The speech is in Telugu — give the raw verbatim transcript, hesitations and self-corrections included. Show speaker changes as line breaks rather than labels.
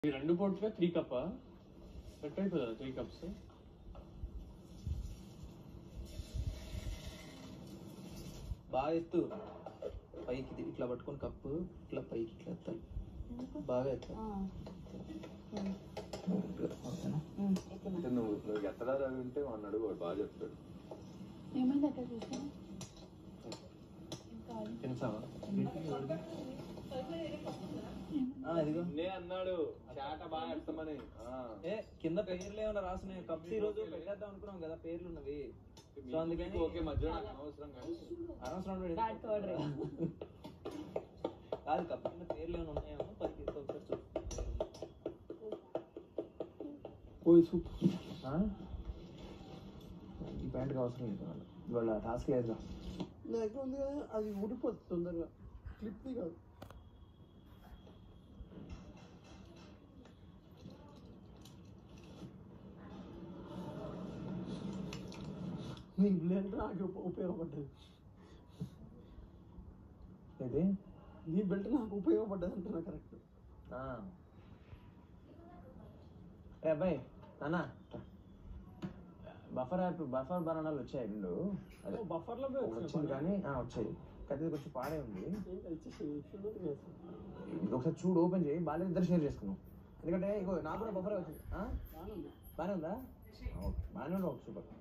ఈ రెండు పోట్గా త్రీ కప్ కట్ అయిపోతుందా త్రీ కప్స్
బాగా ఎత్తు పైకి ఇట్లా పట్టుకొని కప్పు ఇట్లా పైకి ఇట్లా ఎత్తాలి బాగా ఎత్తాలి
నువ్వు నువ్వు ఎత్తడా ఉంటే వాడిని అడుగు వాడు బాగా చెప్తాడు.
ఏమైంది అక్కడ చూసా
తెలుసావా
ఇదిగో
నే అన్నాడు చాట బాగా ఎత్తమని.
ఏ కింద పేర్లు ఏమైనా రాసున్నాయి కప్స్ ఈ రోజు పెట్టేద్దాం అనుకున్నాం కదా పేర్లు ఉన్నవి సో అందుకని
ఓకే మధ్యలో నాకు అనవసరం కానీ
అనవసరం కాదు కప్ కింద పేర్లు ఏమైనా ఉన్నాయేమో పైకి ఎత్తి ఒకసారి చూడు.
పోయి సూప్ ఈ ప్యాంట్కి అవసరం లేదు వాళ్ళు ఇవాళ టాస్క్ లేదు
నాకు ఉంది కదా అది ఊడిపోతుంది తొందరగా క్లిప్ది కాదు. నీ బ్లెండర్ నాకు ఉప- ఉపయోగపడ్డది
ఇది
నీ బెల్ట్ నాకు ఉపయోగపడ్డది అంటున్నా కరెక్ట్.
ఏ అబ్బాయి నాన్న బఫర్ యాప్ బఫర్ బనానాలు వచ్చాయి రెండు అదే
బఫర్లో
వచ్చింది కానీ ఆ, వచ్చాయి కత్తి కొంచెం పాడే ఉంది
వచ్చేసి
ఇది ఒకసారి చూడు ఓపెన్ చేయి బాగా ఇద్దరు షేర్ చేసుకున్నాం ఎందుకంటే ఇగో నాకు కూడా బఫర్ వచ్చింది ఆ? బాగానే ఉందా ఓకే బాగానే ఉందా ఓకే సూపర్